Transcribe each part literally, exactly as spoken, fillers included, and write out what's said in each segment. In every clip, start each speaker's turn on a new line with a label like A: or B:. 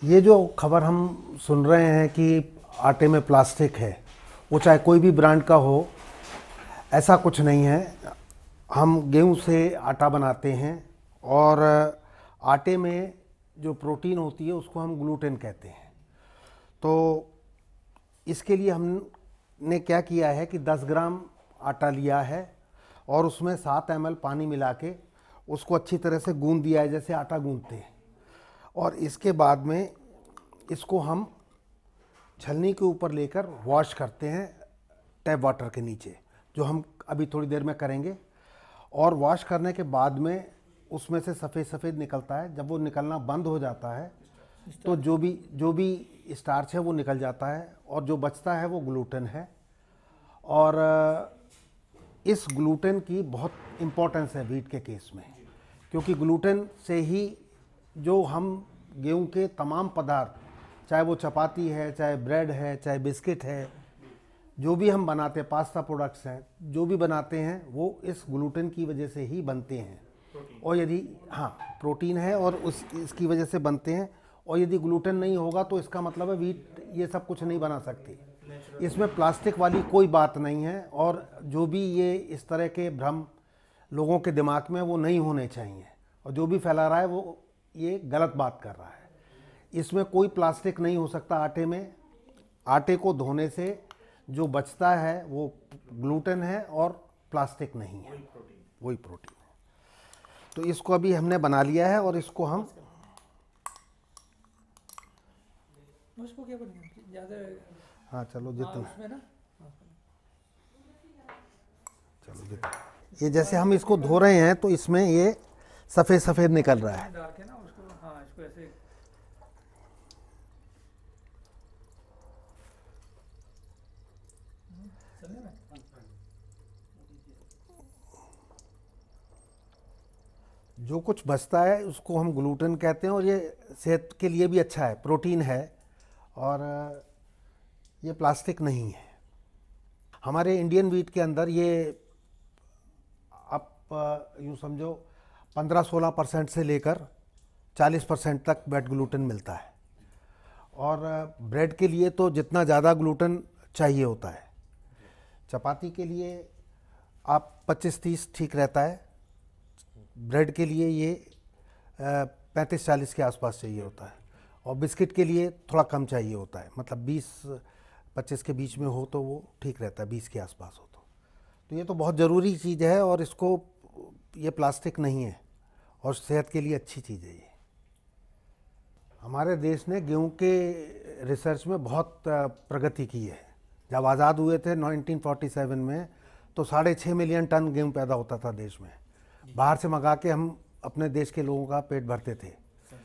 A: ये जो खबर हम सुन रहे हैं कि आटे में प्लास्टिक है, वो चाहे कोई भी ब्रांड का हो, ऐसा कुछ नहीं है। हम गेहूं से आटा बनाते हैं और आटे में जो प्रोटीन होती है उसको हम ग्लूटेन कहते हैं। तो इसके लिए हमने क्या किया है कि दस ग्राम आटा लिया है और उसमें सात एम एल पानी मिला के उसको अच्छी तरह से गूंद दिया है, जैसे आटा गूंदते हैं। और इसके बाद में इसको हम छलनी के ऊपर लेकर वॉश करते हैं टैप वाटर के नीचे, जो हम अभी थोड़ी देर में करेंगे। और वॉश करने के बाद में उसमें से सफ़ेद सफ़ेद निकलता है। जब वो निकलना बंद हो जाता है तो जो भी जो भी स्टार्च है वो निकल जाता है और जो बचता है वो ग्लूटेन है। और इस ग्लूटेन की बहुत इम्पोर्टेंस है व्हीट के केस में, क्योंकि ग्लूटेन से ही जो हम गेहूं के तमाम पदार्थ, चाहे वो चपाती है, चाहे ब्रेड है, चाहे बिस्किट है, जो भी हम बनाते हैं, पास्ता प्रोडक्ट्स हैं, जो भी बनाते हैं वो इस ग्लूटेन की वजह से ही बनते हैं। और यदि हाँ प्रोटीन है और उस इसकी वजह से बनते हैं। और यदि ग्लूटेन नहीं होगा तो इसका मतलब है व्हीट ये सब कुछ नहीं बना सकती। इसमें प्लास्टिक वाली कोई बात नहीं है। और जो भी ये इस तरह के भ्रम लोगों के दिमाग में वो नहीं होने चाहिए, और जो भी फैला रहा है वो ये गलत बात कर रहा है। इसमें कोई प्लास्टिक नहीं हो सकता आटे में। आटे को धोने से जो बचता है वो ग्लूटेन है और प्लास्टिक नहीं है, वही प्रोटीन है। तो इसको अभी हमने बना लिया है और इसको हम
B: उसको क्या ज़्यादा,
A: हाँ चलो जितना
B: उसमें ना,
A: चलो जितना ये जैसे हम इसको धो रहे हैं तो इसमें ये सफ़ेद सफ़ेद निकल रहा है।
B: डाल के ना उसको, हाँ इसको ऐसे
A: जो कुछ बचता है उसको हम ग्लूटेन कहते हैं और ये सेहत के लिए भी अच्छा है, प्रोटीन है और ये प्लास्टिक नहीं है। हमारे इंडियन व्हीट के अंदर ये आप यूँ समझो पंद्रह सोलह परसेंट से लेकर चालीस परसेंट तक वेट ग्लूटेन मिलता है। और ब्रेड के लिए तो जितना ज़्यादा ग्लूटेन चाहिए होता है। चपाती के लिए आप पच्चीस तीस ठीक रहता है। ब्रेड के लिए ये पैंतीस चालीस के आसपास चाहिए होता है। और बिस्किट के लिए थोड़ा कम चाहिए होता है, मतलब बीस पच्चीस के बीच में हो तो वो ठीक रहता है, बीस के आसपास हो तो तो ये तो बहुत ज़रूरी चीज़ है। और इसको ये प्लास्टिक नहीं है और सेहत के लिए अच्छी चीज़ है ये। हमारे देश ने गेहूं के रिसर्च में बहुत प्रगति की है। जब आज़ाद हुए थे उन्नीस सौ सैंतालीस में तो साढ़े छः मिलियन टन गेहूं पैदा होता था देश में। बाहर से मंगा के हम अपने देश के लोगों का पेट भरते थे।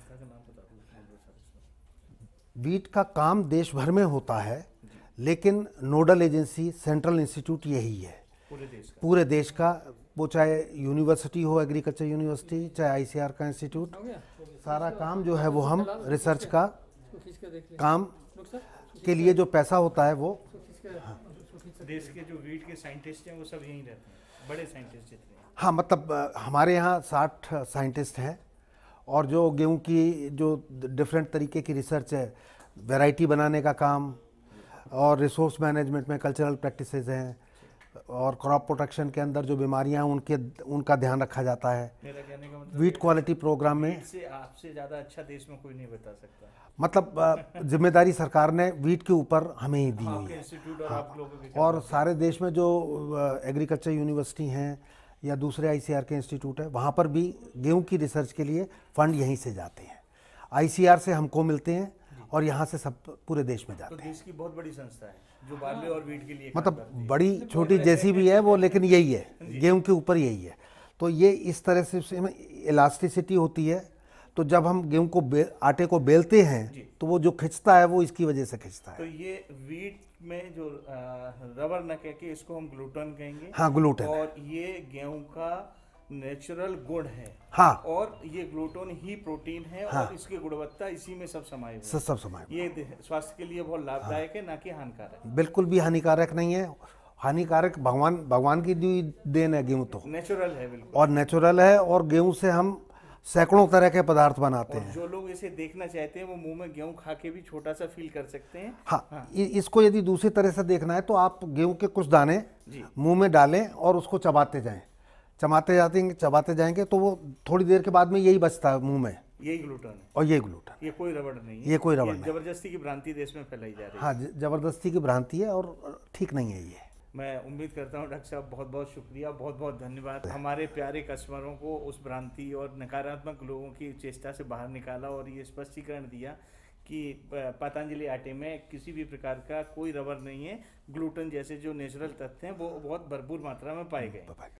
A: व्हीट का काम देश भर में होता है, लेकिन नोडल एजेंसी सेंट्रल इंस्टीट्यूट यही है
B: पूरे देश का,
A: पूरे देश का। वो चाहे यूनिवर्सिटी हो, एग्रीकल्चर यूनिवर्सिटी, चाहे आईसीआर का इंस्टीट्यूट, सारा काम जो है वो हम रिसर्च का काम के लिए जो पैसा होता है वो
B: हाँ। देश के जो व्हीट के साइंटिस्ट हैं वो सब यहीं रहते हैं, बड़े साइंटिस्ट जितने।
A: हाँ मतलब हमारे यहाँ साठ साइंटिस्ट हैं और जो गेहूं की जो डिफरेंट तरीके की रिसर्च है, वैरायटी बनाने का काम और रिसोर्स मैनेजमेंट में कल्चरल प्रैक्टिसेस हैं और क्रॉप प्रोटेक्शन के अंदर जो बीमारियां हैं उनके उनका ध्यान रखा जाता है।
B: मेरा कहने का मतलब
A: व्हीट क्वालिटी प्रोग्राम में
B: से आपसे ज़्यादा अच्छा देश में कोई नहीं बता सकता।
A: मतलब जिम्मेदारी सरकार ने व्हीट के ऊपर हमें ही दी हुई है।
B: और,
A: हाँ,
B: आप लोगों के
A: और सारे देश में जो एग्रीकल्चर यूनिवर्सिटी हैं या दूसरे आईसीआर के इंस्टीट्यूट है, वहाँ पर भी गेहूं की रिसर्च के लिए फंड यहीं से जाते हैं। आईसीआर से हमको मिलते हैं और यहाँ से सब पूरे देश में जाते
B: तो
A: हैं।
B: देश की बहुत बड़ी संस्था है जो बार्ले और व्हीट के लिए
A: मतलब बड़ी छोटी जैसी भी है वो, लेकिन यही है, गेहूं के ऊपर यही है। तो ये इस तरह से इसमें इलास्टिसिटी होती है। तो जब हम गेहूं को आटे को बेलते हैं तो वो जो खिंचता है वो इसकी वजह से खिंचता है।
B: तो ये व्हीट में जो रबर न कह के इसको हम ग्लूटेन कहेंगे।
A: हाँ ग्लूटेन।
B: और ये गेहूं का नेचुरल गुण है।
A: हाँ।
B: और ये ग्लूटेन ही प्रोटीन है। हाँ। और इसकी गुणवत्ता इसी में सब समाये हुए
A: सब सब समाये।
B: ये स्वास्थ्य के लिए बहुत लाभदायक है, ना कि हानिकारक।
A: बिल्कुल भी हानिकारक नहीं है। हानिकारक भगवान भगवान की दी देन है गेहूं, तो
B: नेचुरल है बिल्कुल।
A: और नेचुरल है। और गेहूं से हम सैकड़ों तरह के पदार्थ बनाते
B: और
A: हैं।
B: जो लोग इसे देखना चाहते हैं वो मुंह में गेहूं खा के भी छोटा सा फील कर सकते हैं।
A: हाँ,
B: हाँ।
A: इ- इसको यदि दूसरी तरह से देखना है तो आप गेहूं के कुछ दाने
B: जी।
A: मुंह में डालें और उसको चबाते जाएं, चबाते जाते चबाते जाएंगे तो वो थोड़ी देर के बाद में यही बचता है मुंह में,
B: यही ग्लूटन है,
A: और ये ग्लूटन।
B: ये कोई रबड़ नहीं है,
A: ये कोई रबड़ नहीं।
B: जबरदस्ती की भ्रांति देश में फैलाई जा रही है।
A: हाँ, ज- जबरदस्ती की भ्रांति है और ठीक नहीं है ये।
B: मैं उम्मीद करता हूँ डॉक्टर साहब, बहुत बहुत शुक्रिया, बहुत बहुत धन्यवाद। हमारे प्यारे कस्टमरों को उस भ्रांति और नकारात्मक लोगों की चेष्टा से बाहर निकाला और ये स्पष्टीकरण दिया कि पतंजलि आटे में किसी भी प्रकार का कोई रबर नहीं है। ग्लूटन जैसे जो नेचुरल तत्व हैं वो बहुत भरपूर मात्रा में पाए गए।